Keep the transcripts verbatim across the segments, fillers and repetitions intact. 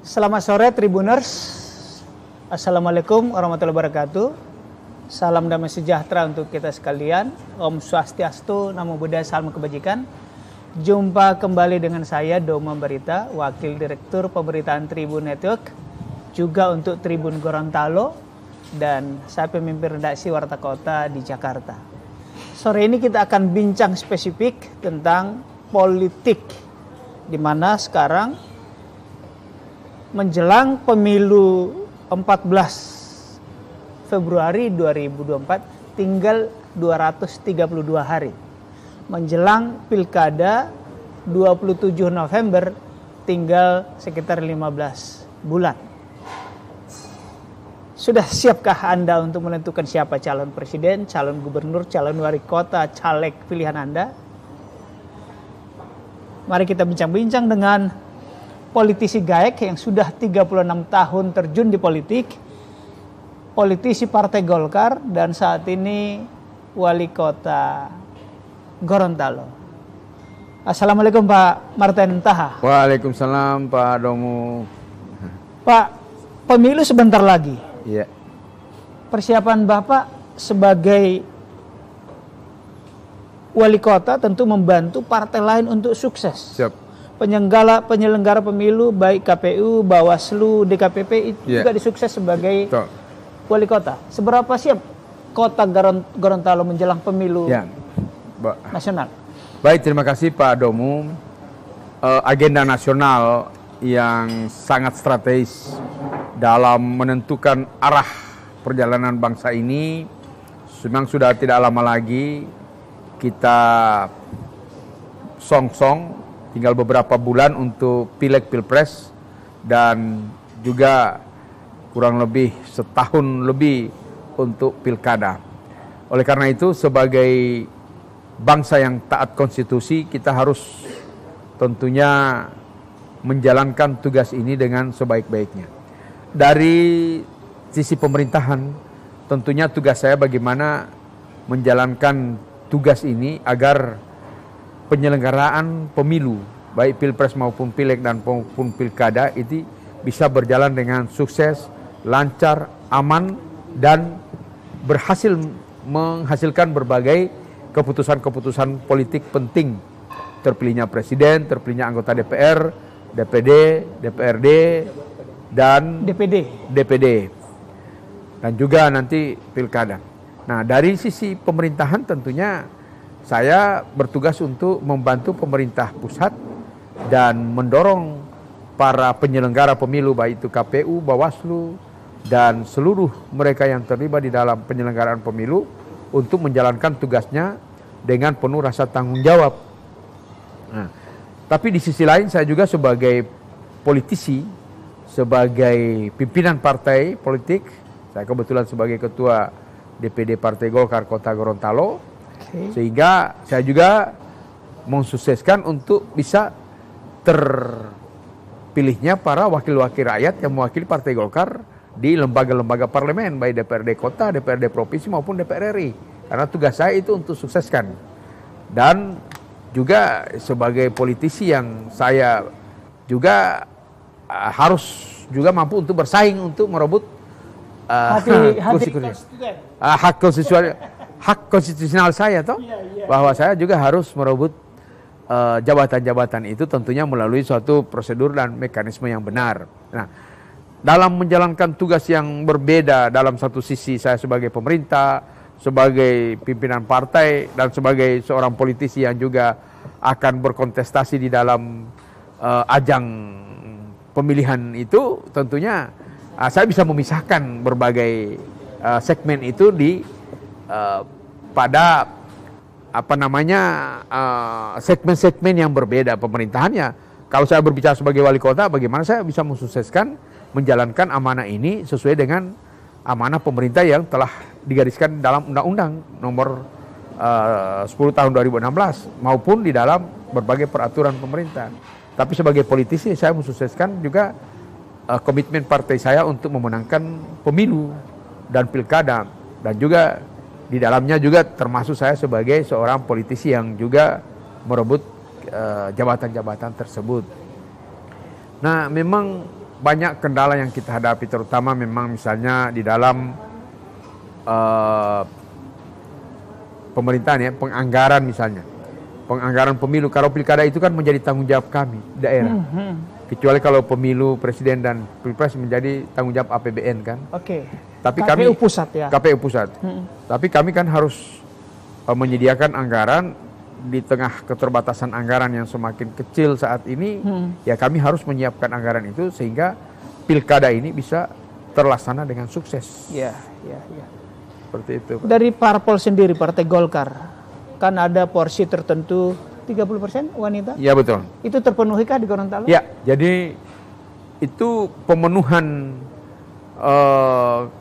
Selamat sore Tribuners. Assalamualaikum warahmatullahi wabarakatuh. Salam damai sejahtera untuk kita sekalian. Om Swastiastu, Namo Buddhaya, salam kebajikan. Jumpa kembali dengan saya Doma Berita, Wakil Direktur Pemberitaan Tribun Network, juga untuk Tribun Gorontalo, dan saya pemimpin redaksi Warta Kota di Jakarta. Sore ini kita akan bincang spesifik tentang politik, di mana sekarang menjelang pemilu empat belas Februari dua ribu dua puluh empat tinggal dua ratus tiga puluh dua hari. Menjelang pilkada dua puluh tujuh November tinggal sekitar lima belas bulan. Sudah siapkah Anda untuk menentukan siapa calon presiden, calon gubernur, calon wali kota, caleg pilihan Anda? Mari kita bincang-bincang dengan politisi Gaek yang sudah tiga puluh enam tahun terjun di politik, politisi Partai Golkar, dan saat ini wali kota Gorontalo. Assalamualaikum Pak Martin Taha. Waalaikumsalam Pak Domu. Pak, pemilu sebentar lagi. Iya. Persiapan Bapak sebagai wali kota tentu membantu partai lain untuk sukses. Siap. Penyelenggara penyelenggara pemilu baik K P U, Bawaslu, D K P P itu yeah. juga disukses sebagai Betul. wali kota. Seberapa siap kota Gorontalo menjelang pemilu Ya. nasional? Baik, terima kasih Pak Domu. Uh, agenda nasional yang sangat strategis dalam menentukan arah perjalanan bangsa ini memang sudah tidak lama lagi. Kita song-song tinggal beberapa bulan untuk pileg pilpres dan juga kurang lebih setahun lebih untuk pilkada. Oleh karena itu sebagai bangsa yang taat konstitusi kita harus tentunya menjalankan tugas ini dengan sebaik-baiknya. Dari sisi pemerintahan tentunya tugas saya bagaimana menjalankan tugas ini agar penyelenggaraan pemilu baik pilpres maupun pileg dan maupun pilkada itu bisa berjalan dengan sukses, lancar, aman, dan berhasil menghasilkan berbagai keputusan-keputusan politik penting. Terpilihnya presiden, terpilihnya anggota D P R, D P D, D P R D, dan D P D. D P D. Dan juga nanti pilkada. Nah, dari sisi pemerintahan tentunya saya bertugas untuk membantu pemerintah pusat dan mendorong para penyelenggara pemilu baik itu K P U, Bawaslu, dan seluruh mereka yang terlibat di dalam penyelenggaraan pemilu untuk menjalankan tugasnya dengan penuh rasa tanggung jawab. Nah, tapi di sisi lain saya juga sebagai politisi, sebagai pimpinan partai politik, saya kebetulan sebagai ketua D P D Partai Golkar Kota Gorontalo, okay. Sehingga saya juga mensukseskan untuk bisa terpilihnya para wakil-wakil rakyat yang mewakili Partai Golkar di lembaga-lembaga parlemen, baik D P R D kota, D P R D provinsi maupun D P R R I. Karena tugas saya itu untuk sukseskan. Dan juga sebagai politisi yang saya juga uh, harus juga mampu untuk bersaing untuk merebut uh, hati, hati uh, hak konstitusional hak konstitusional saya toh, yeah, yeah. Bahwa saya juga harus merebut jabatan-jabatan uh, itu tentunya melalui suatu prosedur dan mekanisme yang benar. Nah, dalam menjalankan tugas yang berbeda, dalam satu sisi saya sebagai pemerintah, sebagai pimpinan partai, dan sebagai seorang politisi yang juga akan berkontestasi di dalam uh, ajang pemilihan itu, tentunya uh, saya bisa memisahkan berbagai uh, segmen itu di uh, pada apa namanya segmen-segmen uh, yang berbeda pemerintahannya. Kalau saya berbicara sebagai wali kota, bagaimana saya bisa mensukseskan menjalankan amanah ini sesuai dengan amanah pemerintah yang telah digariskan dalam Undang-Undang nomor uh, sepuluh tahun dua ribu enam belas maupun di dalam berbagai peraturan pemerintah. Tapi sebagai politisi saya mensukseskan juga uh, komitmen partai saya untuk memenangkan pemilu dan pilkada, dan juga di dalamnya juga termasuk saya sebagai seorang politisi yang juga merebut jabatan-jabatan uh, tersebut. Nah, memang banyak kendala yang kita hadapi, terutama memang misalnya di dalam uh, pemerintahan ya, penganggaran misalnya. Penganggaran pemilu, kalau pilkada itu kan menjadi tanggung jawab kami, daerah. Hmm, hmm. Kecuali kalau pemilu presiden dan pilpres menjadi tanggung jawab A P B N kan. Oke. Okay. Tapi K P U kami pusat ya. K P U pusat. Hmm. Tapi kami kan harus uh, menyediakan anggaran di tengah keterbatasan anggaran yang semakin kecil saat ini. Hmm. Ya kami harus menyiapkan anggaran itu sehingga pilkada ini bisa terlaksana dengan sukses. Ya, ya, ya. Seperti itu, Pak. Dari parpol sendiri, Partai Golkar, kan ada porsi tertentu tiga puluh persen wanita? Iya betul. Itu terpenuhikah di Gorontalo? Ya, jadi itu pemenuhan uh,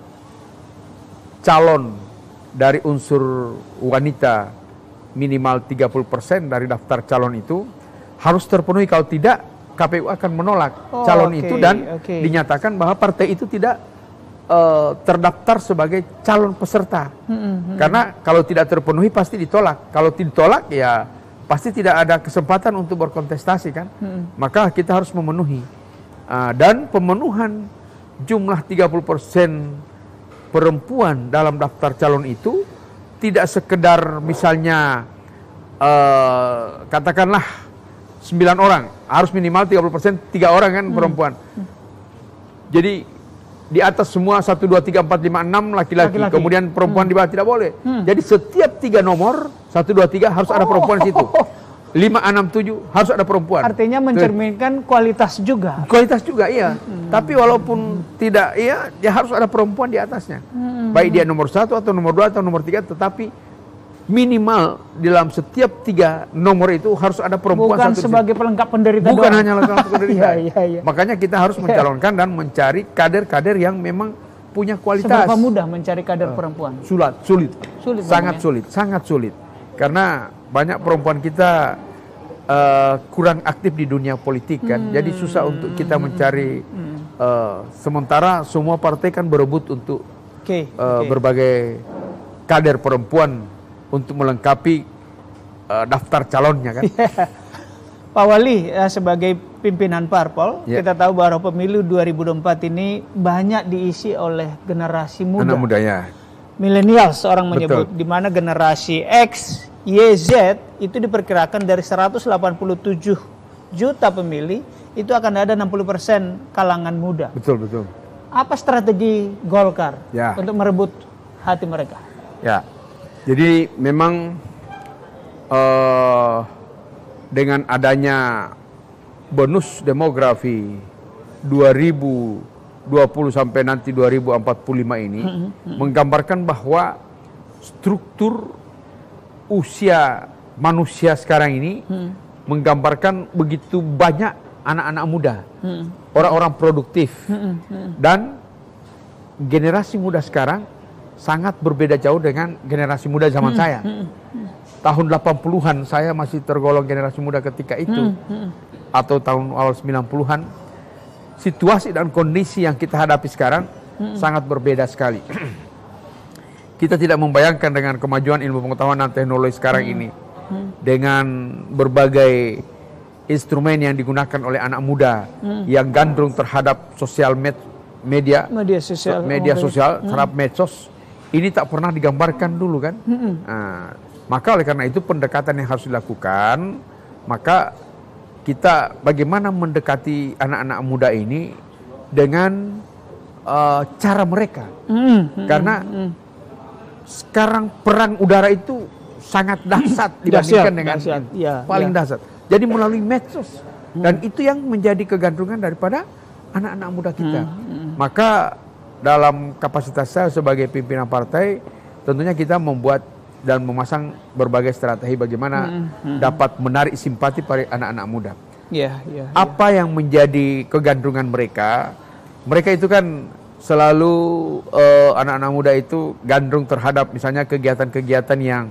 calon dari unsur wanita minimal tiga puluh persen dari daftar calon itu harus terpenuhi. Kalau tidak, K P U akan menolak oh, calon okay, itu dan okay. dinyatakan bahwa partai itu tidak uh, terdaftar sebagai calon peserta. Mm-hmm. Karena kalau tidak terpenuhi pasti ditolak. Kalau ditolak ya pasti tidak ada kesempatan untuk berkontestasi kan. Mm-hmm. Maka kita harus memenuhi. Uh, dan pemenuhan jumlah tiga puluh persen perempuan dalam daftar calon itu tidak sekedar misalnya uh, katakanlah sembilan orang, harus minimal tiga puluh persen, tiga orang kan perempuan. Hmm. Jadi di atas semua satu, dua, tiga, empat, lima, enam laki-laki, kemudian perempuan hmm. di bawah tidak boleh. Hmm. Jadi setiap tiga nomor, satu, dua, tiga harus oh. ada perempuan di situ. lima, enam, tujuh harus ada perempuan. Artinya mencerminkan kualitas juga. Kualitas juga, iya. Hmm. Tapi walaupun tidak, iya, ya harus ada perempuan di atasnya. Hmm. Baik dia nomor satu atau nomor dua atau nomor tiga, tetapi minimal dalam setiap tiga nomor itu harus ada perempuan. Bukan satu sebagai pelengkap penderita. Bukan doang. hanya pelengkap penderita. Iya, iya, iya. Makanya kita harus mencalonkan dan mencari kader-kader yang memang punya kualitas. Seberapa mudah mencari kader uh, perempuan? Sulit, sulit. Sulit sangat ya? sulit, sangat sulit. Karena banyak perempuan kita uh, kurang aktif di dunia politik kan. Hmm. Jadi susah untuk kita mencari. Hmm. Uh, sementara semua partai kan berebut untuk okay, uh, okay. berbagai kader perempuan untuk melengkapi uh, daftar calonnya kan. Pak Wali, uh, sebagai pimpinan parpol, yeah. kita tahu bahwa pemilu dua ribu dua puluh empat ini banyak diisi oleh generasi muda. Anak muda ya. Milenial seorang menyebut, di mana generasi X, Y, Z itu diperkirakan dari seratus delapan puluh tujuh juta pemilih, itu akan ada enam puluh persen kalangan muda. Betul, betul. Apa strategi Golkar ya. untuk merebut hati mereka? Ya. Jadi memang uh, dengan adanya bonus demografi dua ribu dua puluh sampai nanti dua ribu empat puluh lima ini hmm, hmm. menggambarkan bahwa struktur usia manusia sekarang ini hmm. menggambarkan begitu banyak anak-anak muda, hmm. orang-orang produktif hmm, hmm. dan generasi muda sekarang sangat berbeda jauh dengan generasi muda zaman hmm, saya. Hmm, hmm. Tahun delapan puluhan saya masih tergolong generasi muda ketika itu. Hmm, hmm. Atau tahun awal sembilan puluhan. Situasi dan kondisi yang kita hadapi sekarang hmm. sangat berbeda sekali. Kita tidak membayangkan dengan kemajuan ilmu pengetahuan dan teknologi sekarang hmm. ini. Hmm. Dengan berbagai instrumen yang digunakan oleh anak muda hmm. yang gandrung terhadap sosial med media, media sosial, media okay. sosial hmm. terhadap medsos. Ini tak pernah digambarkan dulu kan. Hmm. Nah, maka oleh karena itu pendekatan yang harus dilakukan, maka kita bagaimana mendekati anak-anak muda ini dengan uh, cara mereka. Hmm. Hmm. Karena hmm. sekarang perang udara itu sangat dahsyat dibandingkan dengan dahsyat. Ya, paling ya. dahsyat. Jadi melalui medsos. Hmm. Dan itu yang menjadi kegantungan daripada anak-anak muda kita. Hmm. Hmm. Maka dalam kapasitas saya sebagai pimpinan partai, tentunya kita membuat dan memasang berbagai strategi bagaimana hmm, hmm. dapat menarik simpati pada anak-anak muda. Ya, ya, Apa ya. yang menjadi kegandrungan mereka? Mereka itu kan selalu uh, anak-anak muda itu gandrung terhadap misalnya kegiatan-kegiatan yang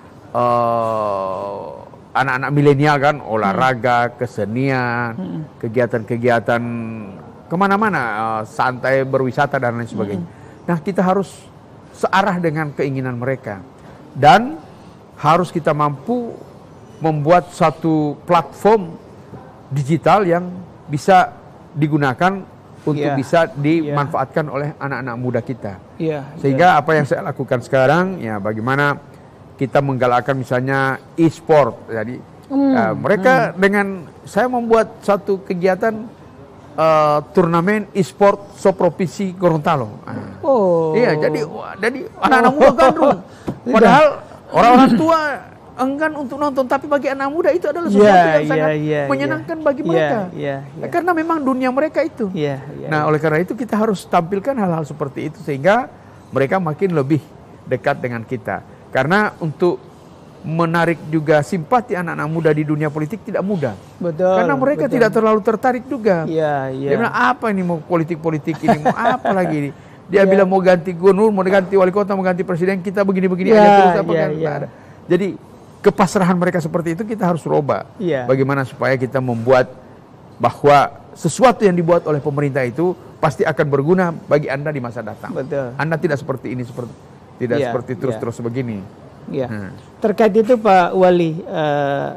uh, anak-anak milenial kan, olahraga, hmm. kesenian, kegiatan-kegiatan hmm. kemana-mana, uh, santai, berwisata dan lain sebagainya. Hmm. Nah, kita harus searah dengan keinginan mereka. Dan harus kita mampu membuat satu platform digital yang bisa digunakan untuk Yeah. bisa dimanfaatkan yeah. oleh anak-anak muda kita. Yeah. Sehingga yeah. apa yang saya lakukan sekarang, ya bagaimana kita menggalakkan misalnya e-sport. Jadi mm. uh, mereka mm. dengan saya membuat satu kegiatan uh, turnamen e-sport Soprovinsi Gorontalo. Uh. Oh. Iya, jadi wah, jadi anak-anak muda gandrung. Padahal orang-orang tua enggan untuk nonton, tapi bagi anak muda itu adalah sesuatu yeah, yang sangat yeah, yeah, menyenangkan yeah. bagi mereka. Yeah, yeah, yeah. Karena memang dunia mereka itu. Yeah, yeah, nah, yeah. oleh karena itu kita harus tampilkan hal-hal seperti itu sehingga mereka makin lebih dekat dengan kita. Karena untuk menarik juga simpati anak-anak muda di dunia politik tidak mudah. Betul. Karena mereka betul. tidak terlalu tertarik juga. Yeah, yeah. Dia bilang, apa ini mau politik-politik ini, mau apa lagi ini? Dia yeah. bilang mau ganti gubernur, mau ganti wali kota, mau ganti presiden, kita begini-begini yeah, aja terus apa yeah, kan? yeah. Jadi kepasrahan mereka seperti itu kita harus rubah. Yeah. Bagaimana supaya kita membuat bahwa sesuatu yang dibuat oleh pemerintah itu pasti akan berguna bagi Anda di masa datang. Betul. Anda tidak seperti ini, seperti tidak yeah, seperti terus-terus yeah. begini. Ya. Hmm. Terkait itu Pak Wali, uh,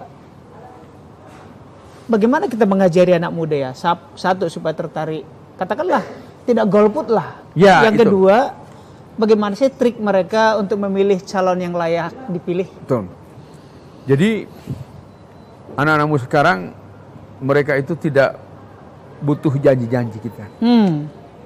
bagaimana kita mengajari anak muda ya? Satu, supaya tertarik, katakanlah tidak golput lah. Ya, yang itu. kedua, bagaimana sih trik mereka untuk memilih calon yang layak dipilih? Betul. Jadi anak-anak muda sekarang mereka itu tidak butuh janji-janji kita. Hmm.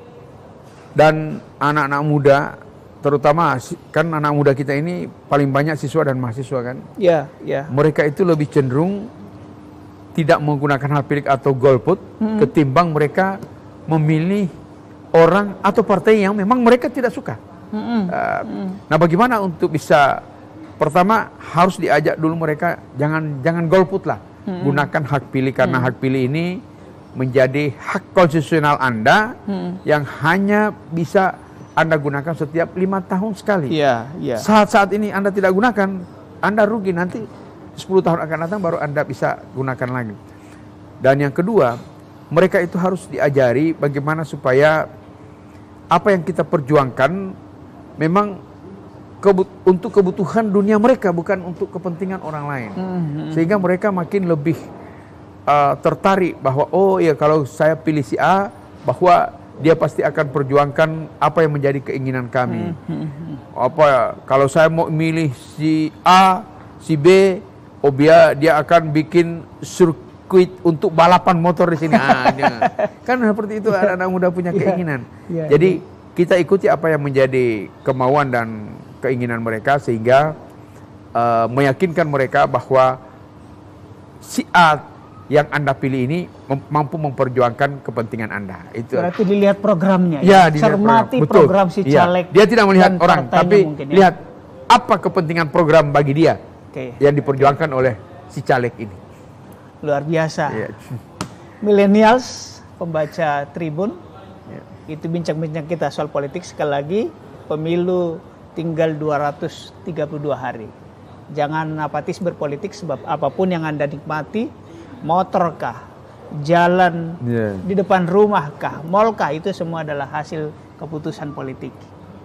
Dan anak-anak muda, terutama kan anak muda kita ini paling banyak siswa dan mahasiswa kan. Ya, ya. Mereka itu lebih cenderung tidak menggunakan hak pilih atau golput hmm. ketimbang mereka memilih orang atau partai yang memang mereka tidak suka. Hmm. Uh, hmm. Nah, bagaimana untuk bisa pertama harus diajak dulu mereka jangan jangan golput lah. Hmm. Gunakan hak pilih karena hmm. hak pilih ini menjadi hak konstitusional Anda hmm. yang hanya bisa Anda gunakan setiap lima tahun sekali. Yeah, yeah. Saat-saat ini Anda tidak gunakan, Anda rugi. Nanti sepuluh tahun akan datang baru Anda bisa gunakan lagi. Dan yang kedua, mereka itu harus diajari bagaimana supaya apa yang kita perjuangkan memang kebut untuk kebutuhan dunia mereka, bukan untuk kepentingan orang lain. Mm-hmm. Sehingga mereka makin lebih uh, tertarik bahwa oh ya kalau saya pilih si A, bahwa dia pasti akan perjuangkan apa yang menjadi keinginan kami. Mm-hmm. Apa kalau saya mau milih si A, si B, oh dia dia akan bikin sirkuit untuk balapan motor di sini. Ah, dia. Kan seperti itu anak-anak muda punya keinginan. Yeah. Yeah, Jadi yeah. kita ikuti apa yang menjadi kemauan dan keinginan mereka sehingga uh, meyakinkan mereka bahwa si A yang Anda pilih ini mem mampu memperjuangkan kepentingan Anda. Itu berarti dilihat programnya ya, ya, cermati program, program si caleg. Ya. Dia tidak melihat orang, tapi mungkin, ya. lihat apa kepentingan program bagi dia okay. yang diperjuangkan okay. oleh si caleg ini. Luar biasa. Ya. Millennials, pembaca Tribun, ya. itu bincang-bincang kita soal politik. Sekali lagi, pemilu tinggal dua ratus tiga puluh dua hari. Jangan apatis berpolitik sebab apapun yang Anda nikmati, motorkah, jalan yeah. di depan rumahkah, malkah, itu semua adalah hasil keputusan politik.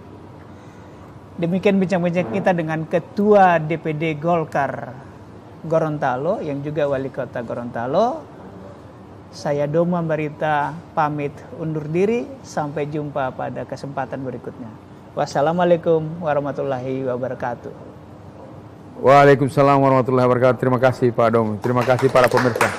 Demikian bincang-bincang kita dengan Ketua D P D Golkar Gorontalo yang juga Wali Kota Gorontalo. Saya Doma Barita pamit undur diri, sampai jumpa pada kesempatan berikutnya. Wassalamualaikum warahmatullahi wabarakatuh. Waalaikumsalam warahmatullahi wabarakatuh. Terima kasih Pak Dom. Terima kasih para pemirsa.